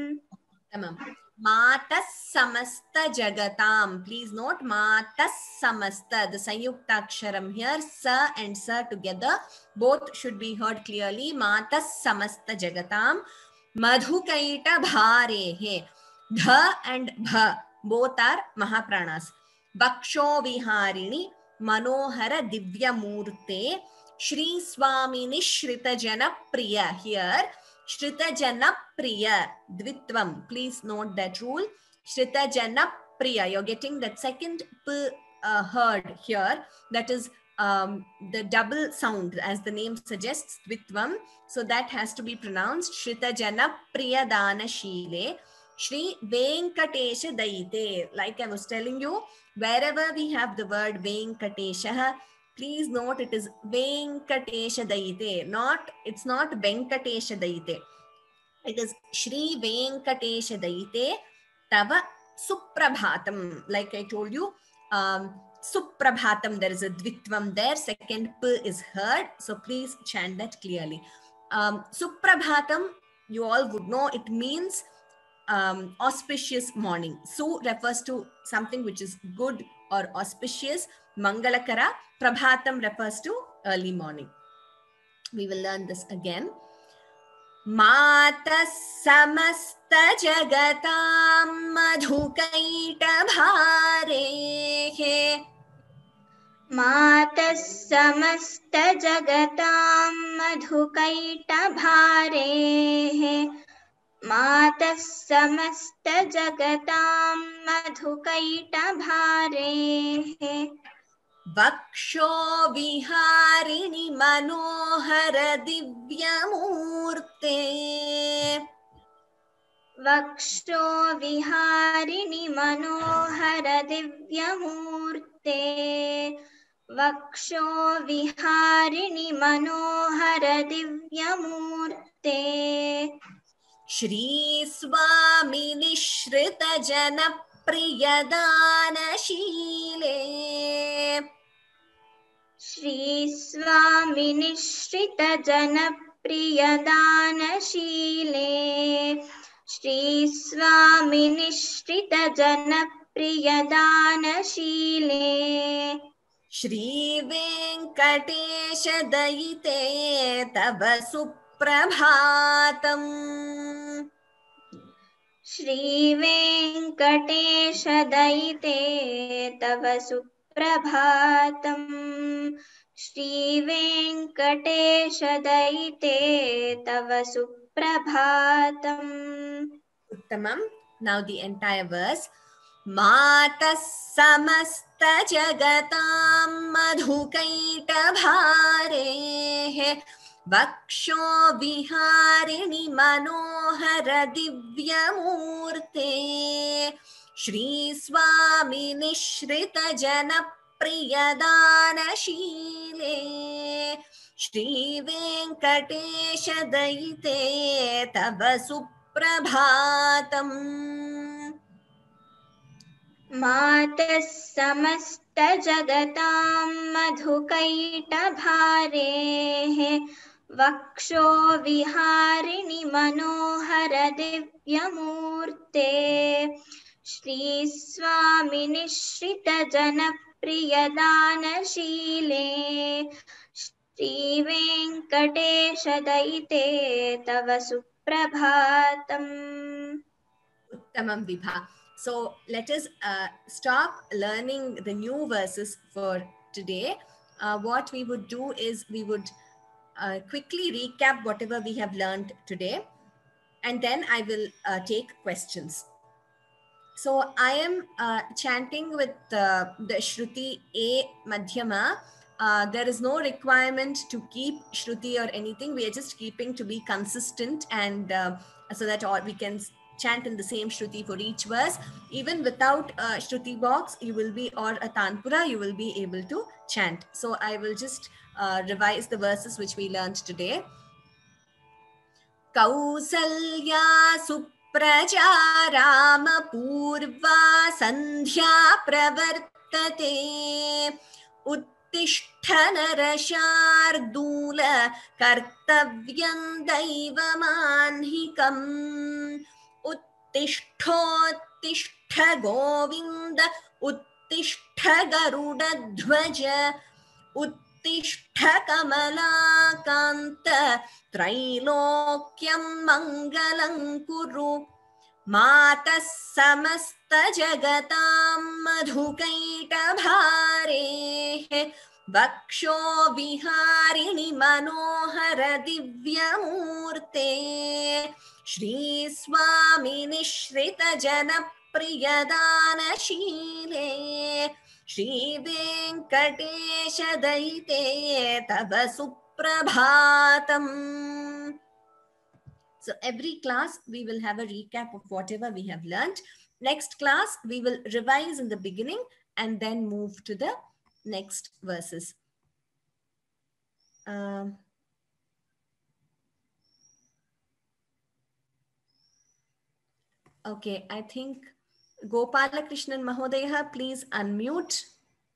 मातः समस्त जगताम. Please note मातः समस्त. The Sanyuktaksharam here, sa and sa together, both should be heard clearly. मातः समस्त जगताम. Madhukaita bharehe. Dha and bha both are Mahapranas. Vaksho viharini manohara divya murte. Shri Swamini Shrita Jana Priya here. Shrita Jana Priya Dvitvam. Please note that rule. Shrita Jana Priya. You're getting that second p heard here. That is the double sound, as the name suggests, Dvitvam. So that has to be pronounced Shrita Jana Priya Dana Shile. Shri Venkatesha Daite. Like I was telling you, wherever we have the word Venkatesha, please note it is Venkatesha Daite. It's not Venkatesha Daite. It is Shri Venkatesha Daite Tava Suprabhatam. Like I told you, Suprabhatam, there is a Dvitvam there. Second P is heard. So please chant that clearly. Suprabhatam, you all would know, it means auspicious morning. Su refers to something which is good or auspicious. Mangalakara. Prabhatam refers to early morning. We will learn this again. Mata samasta jagatam madhukaita bharehe. मातः समस्त जगतां मधुकैटभारेः मातः समस्त जगतां मधुकैटभारेः वक्षो विहारिणि मनोहर दिव्यमूर्ते वक्षो विहारिणि मनोहर दिव्यमूर्ते वक्षो विहारिणि मनोहर दिव्यमूर्ते श्रीस्वामि निःश्रित जनप्रियदानशीले श्रीस्वामि निःश्रित जनप्रियदानशीले श्रीस्वामि निःश्रित जनप्रियदानशीले श्रीवेङ्कटेश दयिते तव सुप्रभातम् श्रीवेङ्कटेश दयिते तव सुप्रभातम् श्रीवेङ्कटेश दयिते तव सुप्रभातम् उत्तमम्. Now the entire verse. मातः समस्त जगतां मधुकैटभारेः वक्षो विहारिणि मनोहर दिव्यमूर्ते श्रीस्वामि निःश्रित जनप्रियदानशीले श्रीवेङ्कटेश दयिते तव सुप्रभातम्. मातः समस्त जगतां मधुकैटभारेः वक्षो विहारिणि मनोहर दिव्यमूर्ते श्रीस्वामि निःश्रित जनप्रियदानशीले श्रीवेङ्कटेश दयिते तव सुप्रभातम्. Uttamam Vibha. So let us stop learning the new verses for today. What we would do is we would quickly recap whatever we have learned today, and then I will take questions. So I am chanting with the Shruti A Madhyama. There is no requirement to keep Shruti or anything. We are just keeping to be consistent and so that all we can chant in the same Shruti for each verse. Even without a Shruti box, you will be, or a Tanpura, you will be able to chant. So I will just revise the verses which we learned today. Kausalya supraja rama purva sandhya pravartate उत्तिष्ठ नरशार्दूल कर्तव्यं दैवमाह्निकम् उत्तिष्ठोत्तिष्ठ गोविन्द उत्तिष्ठ गरुडध्वज उत्तिष्ठ कमलाकान्त त्रैलोक्यं मङ्गलं कुरु मातः समस्त जगतां मधुकैटभारेः वक्षो विहारिणि मनोहर दिव्यमूर्ते श्रीस्वामि निःश्रित जनप्रियदानशीले श्रीवेङ्कटेश दयिते तव सुप्रभातम्. So every class we will have a recap of whatever we have learned. Next class we will revise in the beginning and then move to the next verses. Okay, I think Gopalakrishnan Mahodaya, please unmute.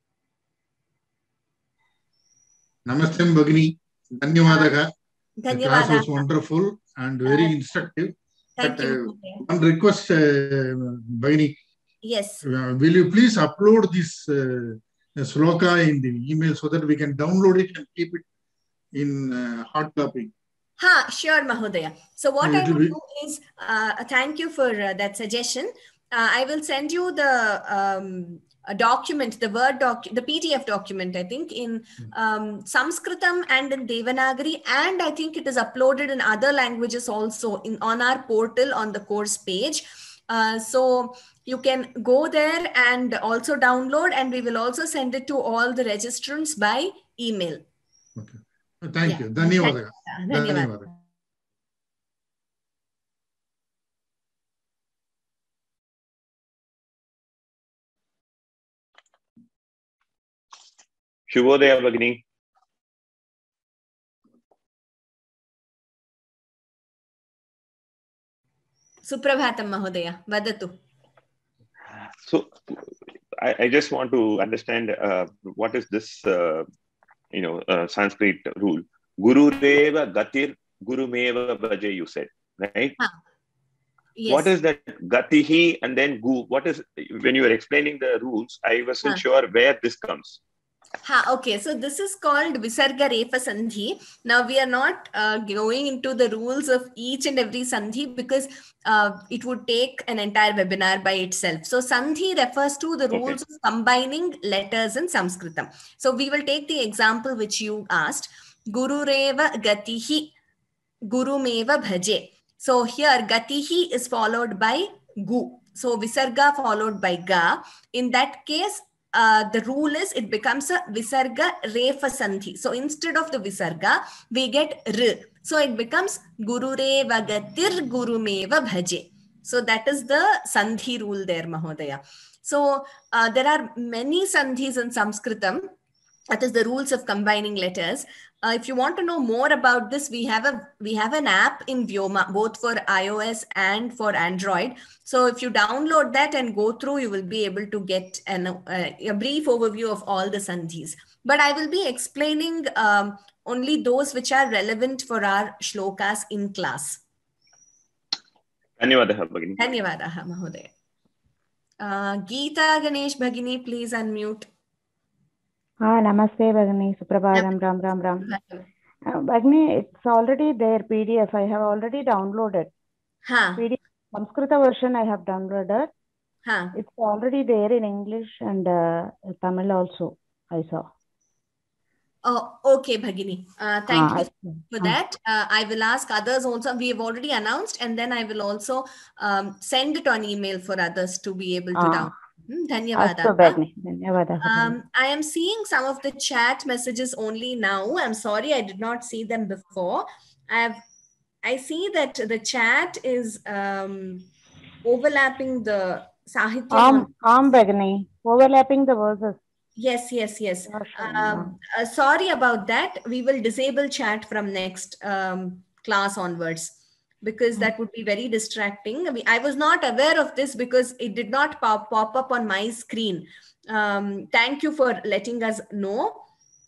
Namaste Bhagini. Dhanyavadaha. The class was Dhanyavadaha. wonderful and very instructive. Thank But, you. one request, Bhagini. Yes. Will you please upload this sloka in the email so that we can download it and keep it in hard copy? Ha, sure, Mahodaya. So what I will do is, thank you for that suggestion. I will send you the document, the Word document, the PDF document, I think, in Sanskritam and in Devanagari, and I think it is uploaded in other languages also on our portal on the course page. So you can go there and also download, and we will also send it to all the registrants by email. Okay. Thank you. Dhanyavada. Dhanyavada. Shubhodaya, Bhagini. Suprabhatam Mahodaya, vadatu. So, I just want to understand what is this, Sanskrit rule. Guru Reva Gatir Gurumeva Bhaje, you said, right? Yes. What is that Gatihi and then Gu? What is, when you were explaining the rules, I wasn't sure where this comes. Okay, so this is called Visarga Refa Sandhi. Now we are not going into the rules of each and every Sandhi because it would take an entire webinar by itself. So Sandhi refers to the rules of combining letters in Sanskritam. So we will take the example which you asked. Guru Reva Gatihi Gurumeva Bhaje. So here Gatihi is followed by Gu. So Visarga followed by Ga. In that case, the rule is it becomes a Visarga Refa Sandhi. So instead of the Visarga, we get R. So it becomes Guru Reva Gatir Gurumeva Bhaje. So that is the Sandhi rule there, Mahodaya. So there are many Sandhis in Sanskritam. That is the rules of combining letters. If you want to know more about this, we have an app in Vyoma, both for iOS and for Android. So if you download that and go through, you will be able to get a brief overview of all the sandhis. But I will be explaining only those which are relevant for our shlokas in class. Dhanyavadaha, Bhagini. Dhanyavadaha, Mahodaya. Geeta Ganesh Bhagini, please unmute. Namaste, Bhagini. Suprabhatam, Ram. Bhagini, it's already there, PDF. I have already downloaded. PDF, Samskrita version I have downloaded. It's already there in English and Tamil also, I saw. Oh, okay, Bhagini. Thank you for that. I will ask others also. We have already announced, and then I will also send it on email for others to be able to download. Dhanyavada. I am seeing some of the chat messages only now. I'm sorry, I did not see them before. I see that the chat is overlapping the Sahitya. Bhagini, overlapping the verses. Yes. Sorry about that. We will disable chat from next class onwards, because that would be very distracting. I was not aware of this because it did not pop up on my screen. Thank you for letting us know.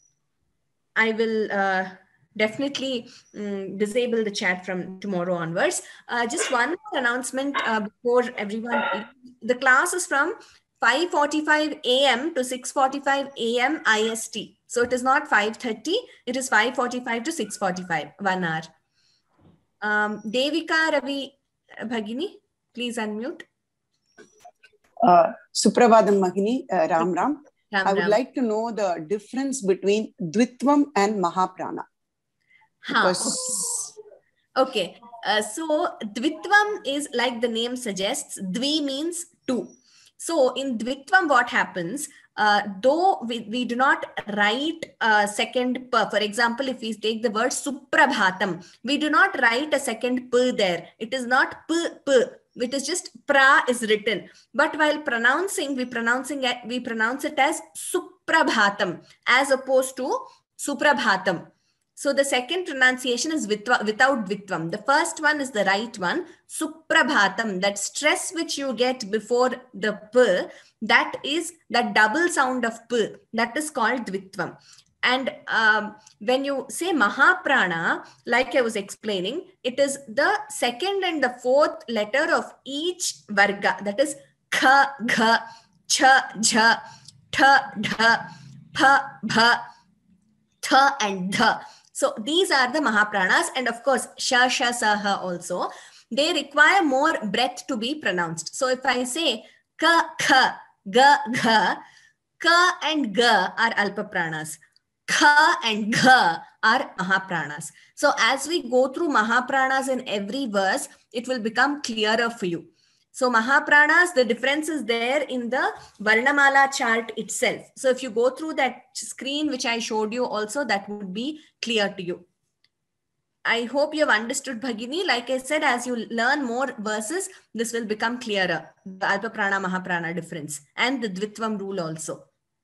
I will definitely disable the chat from tomorrow onwards. Just one more announcement before everyone. The class is from 5:45 a.m. to 6:45 a.m. IST. So it is not 5:30. It is 5:45 to 6:45, 1 hour. Devika Ravi Bhagini, please unmute. Suprabhatam Bhagini, Ram. I would like to know the difference between Dvitvam and Mahaprana. Okay. So Dvitvam is like the name suggests, Dvi means two. So in Dvitvam, what happens, though we do not write a second p, for example, if we take the word Suprabhatam, we do not write a second p there. It is not p, it is just pra is written. But while pronouncing, we pronounce it as Suprabhatam as opposed to Suprabhatam. So the second pronunciation is without Dvitvam. The first one is the right one, Suprabhatam. That stress which you get before the P, that is the double sound of P. That is called Dvitvam. And when you say Mahaprana, like I was explaining, it is the second and the fourth letter of each Varga. That is Kha, Gha, Cha, Jha, Tha, Dha, Pa, Bha, Tha and Dha. So these are the Mahapranas, and of course, Sha, Sha, Saha also. They require more breath to be pronounced. So if I say Ka, Kha, Ga, Gha, Ka and Ga are Alpapranas. Kha and Gha are Mahapranas. So as we go through Mahapranas in every verse, it will become clearer for you. So Mahapranas, the difference is there in the Varnamala chart itself. So if you go through that screen which I showed you also, that would be clear to you. I hope you have understood, Bhagini. Like I said, as you learn more verses, this will become clearer. The Alpa Prana, Mahaprana difference and the Dvitvam rule also.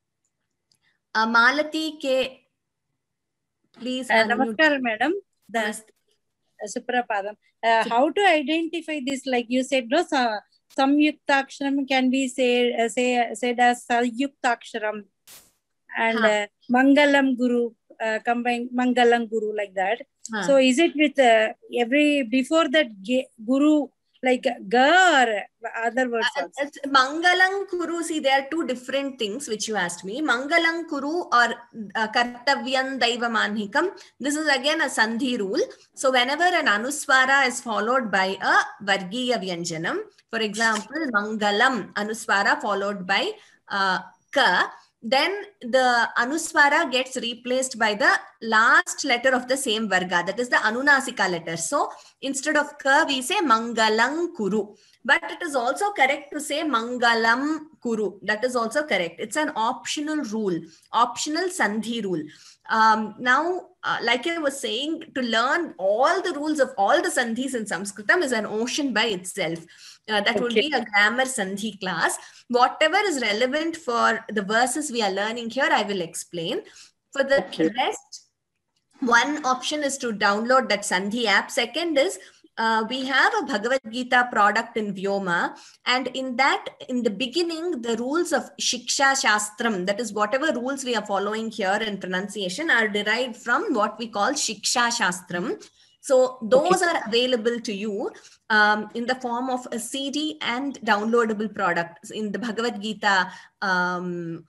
Malati K, please unmute. Namaskar, madam. Suprapadam. How to identify this? Like you said, no, Samyuktaksharam can be said as Sayuktaksharam, and Mangalam Guru, combine Mangalam Guru like that. So is it with every before that Guru like Ga or other words? Mangalam Kuru, see, there are two different things which you asked me. Mangalam Kuru or Kartavyan Daiva Manhikam. This is again a Sandhi rule. So whenever an Anuswara is followed by a Vargiya Vyanjanam, for example, Mangalam Anuswara followed by Ka, then the Anuswara gets replaced by the last letter of the same Varga, that is the Anunasika letter. So instead of Ka, we say Mangalam Kuru. But it is also correct to say Mangalam Kuru. That is also correct. It's an optional rule, optional Sandhi rule. Now, like I was saying, to learn all the rules of all the Sandhis in Sanskritam is an ocean by itself. That will be a grammar Sandhi class. Whatever is relevant for the verses we are learning here, I will explain. For the rest, one option is to download that Sandhi app. Second is, we have a Bhagavad Gita product in Vyoma, and in that, in the beginning, the rules of Shiksha Shastram, that is whatever rules we are following here in pronunciation, are derived from what we call Shiksha Shastram. So those are available to you in the form of a CD and downloadable product in the Bhagavad Gita. In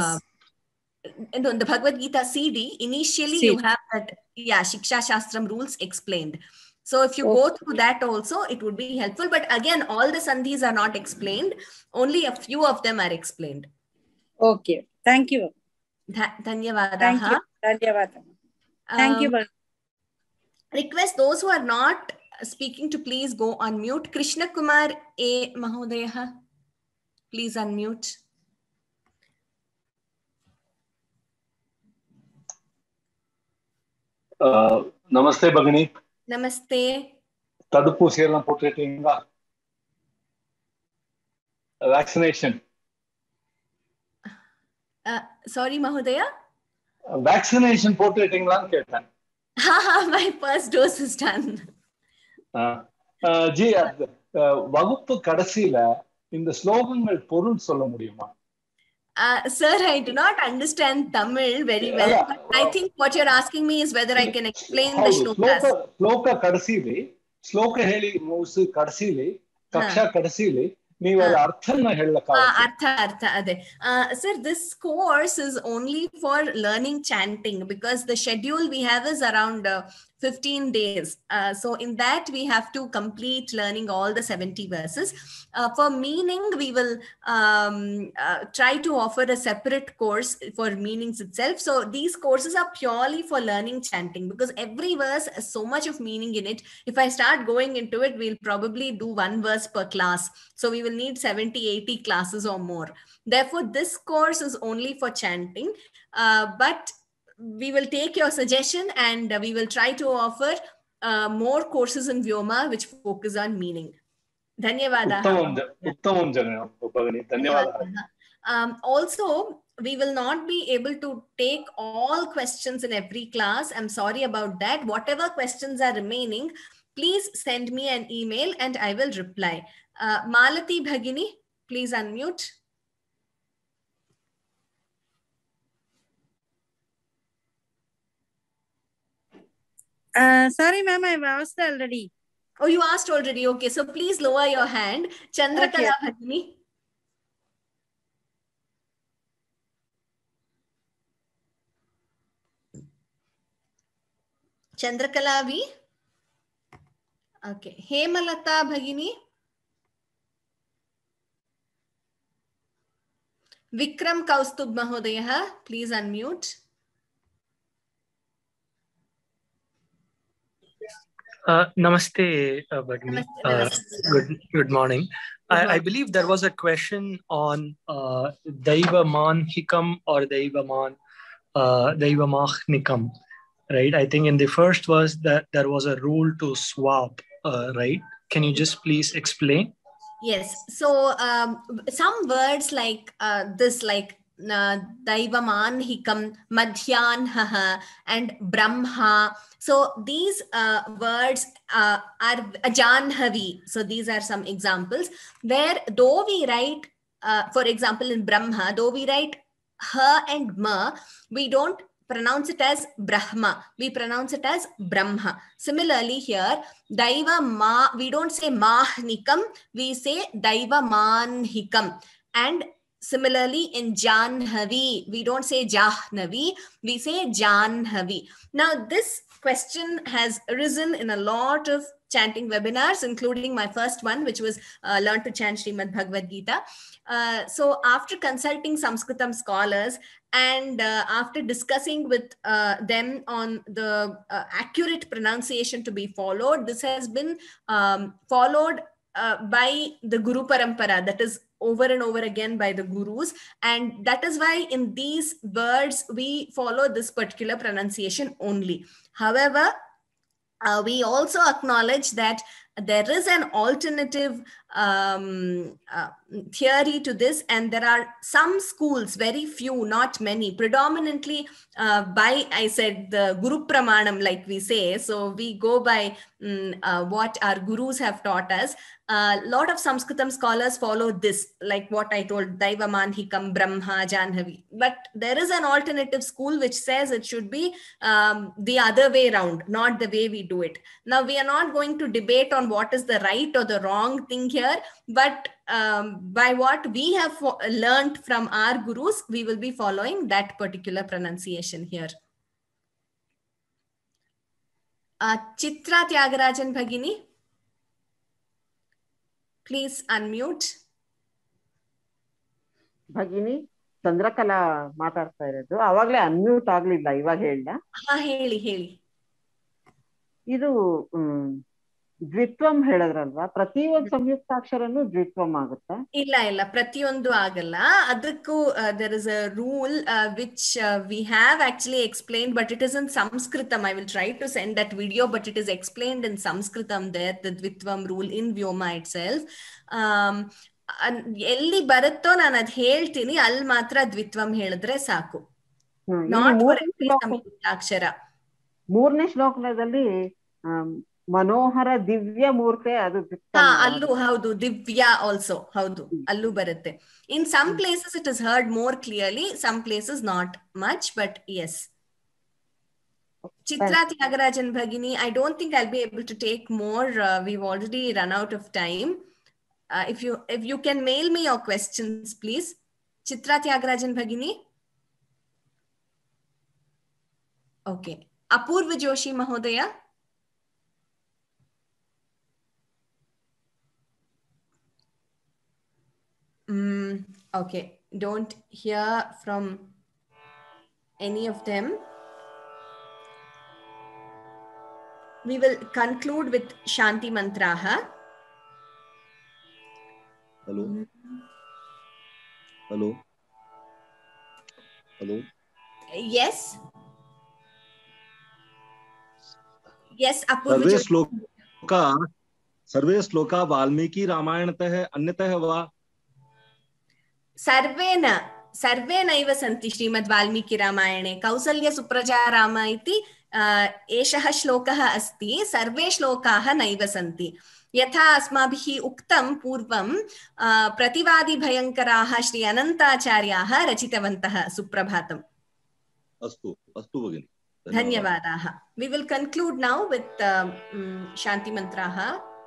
the Bhagavad Gita CD, initially you have that, Shiksha Shastram rules explained. So if you go through that also, it would be helpful. But again, all the Sandhis are not explained. Only a few of them are explained. Okay. Thank you. Dhanyavadaha. Thank you. Dhanyavadaha. Thank you. Request those who are not speaking to please go on mute. Krishna Kumar A. Mahodayaha, please unmute. Namaste, Bhagini. Namaste. Tadupoosi portraying vaccination. Sorry, Mahodaya? Vaccination portraying Lanketan. My first dose is done. Ji, Vagupu Kadasila in the slogan Porul Solomudima. Sir, I do not understand Tamil very well. But I think what you're asking me is whether I can explain the shlokas. Sloka Kadasili, Sloka Heli Mosu Kadasili, Kaksha Kadasili. Sir, this course is only for learning chanting because the schedule we have is around 15 days. So in that we have to complete learning all the 70 verses. For meaning, we will try to offer a separate course for meanings itself. So these courses are purely for learning chanting because every verse has so much of meaning in it. If I start going into it, we'll probably do one verse per class. So we will need 70-80 classes or more. Therefore, this course is only for chanting. But we will take your suggestion and we will try to offer more courses in Vyoma which focus on meaning. Dhanyavadaha. Also, we will not be able to take all questions in every class. I'm sorry about that. Whatever questions are remaining, please send me an email and I will reply. Malati Bhagini, please unmute. Sorry, ma'am, I've asked already. Oh, you asked already. Okay, so please lower your hand. Chandrakala Bhagini. Chandrakala V. Okay. Hemalata Bhagini. Vikram Kaustubh Mahodayaha, please unmute. Namaste, Bhagini. Namaste. Good morning. I believe there was a question on Daiva Manhikam or Daiva Mahnikam, right? I think in the first verse that there was a rule to swap, right? Can you just please explain? Yes. So some words like this, like Daivaman Hikam, Madhyanha, and Brahma. So these words are Janhavi. So these are some examples where though we write, for example, in Brahma, though we write Ha and Ma, we don't pronounce it as Brahma. We pronounce it as Brahma. Similarly here, Daiva Ma, we don't say Mahnikam, we say Daiva Manhikam. And similarly in Janhavi, we don't say Jahnavi, we say Janhavi. Now this question has arisen in a lot of chanting webinars, including my first one, which was Learn to Chant Srimad Bhagavad Gita. So after consulting Sanskritam scholars and after discussing with them on the accurate pronunciation to be followed, this has been followed by the Guru Parampara, that is over and over again by the Gurus. And that is why in these words, we follow this particular pronunciation only. However, we also acknowledge that there is an alternative theory to this, and there are some schools, very few, not many, predominantly by, I said, the Guru Pramanam, like we say. So we go by what our gurus have taught us. A lot of Sanskritam scholars follow this, like what I told, Daiva Manhikam, Brahma, Janhavi. But there is an alternative school which says it should be the other way around, not the way we do it. Now, we are not going to debate on what is the right or the wrong thing here, but by what we have learned from our gurus, we will be following that particular pronunciation here. Chitra Tyagarajan Bhagini, please unmute. ಭಗಿನಿ Chandrakala ಮಾತಾಡ್ತಾ ಇರೋದು. ಅವಾಗ್ಲೇ unmute ಆಗ್ಲಿಲ್ಲ, ಇವಾಗ ಹೇಳ್ದ. ಹೇಳಿ ಹೇಳಿ. ಇದು ದ್ವಿತ್ವಂ ಹೇಳಿದ್ರಲ್ವಾ, ಪ್ರತಿಯೊಂದು ಸಂಯುಕ್ತಾಕ್ಷರನು ದ್ವಿತ್ವಂ ಆಗುತ್ತಾ? ಇಲ್ಲ ಇಲ್ಲ, ಪ್ರತಿಯೊಂದು ಆಗಲ್ಲ. ಅದಕ್ಕೂ there is a rule which we have actually explained, but it is in Sanskritam. I will try to send that video, but it is explained in Sanskritam there, the Dvitvam rule in Vyoma itself. ಎಲ್ಲಿ ಬರುತ್ತೋ ನಾನು ಅದ್ ಹೇಳ್ತೀನಿ, ಅಲ್ಲಿ ಮಾತ್ರ ದ್ವಿತ್ವಂ ಹೇಳಿದ್ರೆ ಸಾಕು. ನಾಟ್ ಫಾರ್ ಎವ್ರಿ ಸಂಯುಕ್ತಾಕ್ಷರ. ಮೂರನೇ ಶ್ಲೋಕದಲ್ಲಿ ಮನೋಹರ ದಿವ್ಯ ಮೂರ್ತಿ, ಅದು ಅಲ್ಲೂ ಹೌದು, ದಿವ್ಯ ಆಲ್ಸೋ ಹೌದು, ಅಲ್ಲೂ ಬರುತ್ತೆ. In some places it is heard more clearly, some places not much, but yes. Chitra Tyagarajan Bhagini, I don't think I'll be able to take more. We've already run out of time. If you can mail me your questions, please. Chitra Tyagarajan Bhagini. Okay. Apurva Joshi Mahodaya. Okay. Don't hear from any of them. We will conclude with Shanti Mantraha. Hello. Hello. Hello. Yes. Yes, Apurva. सर्वे श्लोका वाल्मीकि रामायणतः अन्यतः वा? सर्वेनैव सन्ति श्रीमद् वाल्मीकि रामायणे. कौसल्य सुप्रजा राम इति एषः श्लोकः अस्ति. सर्वे श्लोकाः नैव सन्ति. यथा अस्माभिः उक्तं पूर्वं प्रतिवादी भयंकराः श्री अनन्ताचार्याः रचितवन्तः. सुप्रभातम्. अस्तु अस्तु भगिनी, धन्यवादाः. We will conclude now with Shanti Mantraः.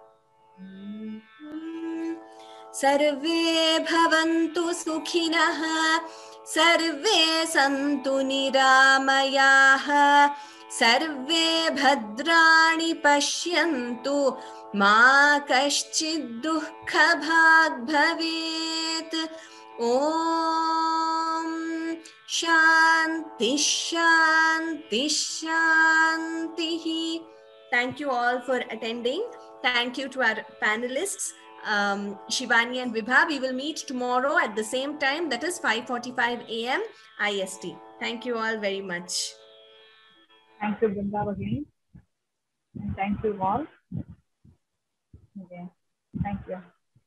सर्वे भवन्तु सुखिनः, सर्वे सन्तु निरामयाः, सर्वे भद्राणि पश्यन्तु, मा कश्चित् दुःखभाग् भवेत्. ॐ शान्ति शान्ति शान्तिः. Thank you all for attending. Thank you to our panelists. Shivani and Vibha. We will meet tomorrow at the same time, that is 5:45 a.m. IST. Thank you all very much. Thank you, Brinda, again. And thank you all. Okay. Thank you.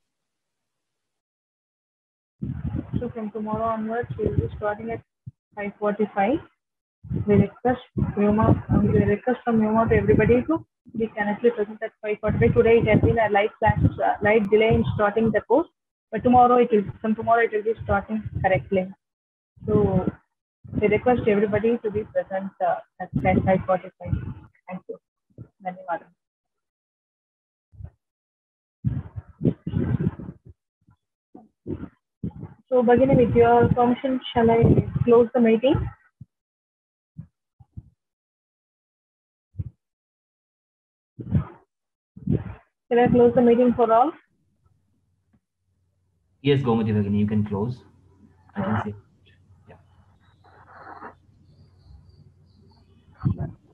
So from tomorrow onwards, we will be starting at 5:45. We request from Vyoma to everybody to be connected present at 5:45. Today it has been a light delay in starting the course, but from tomorrow it will be starting correctly. So we request everybody to be present at 5:45. Thank you. Dhanyawad. So Bhagini, with your permission, shall I close the meeting? Shall I close the meeting for all? Yes, Gomati Bhagini, you can close. I can see. Yeah.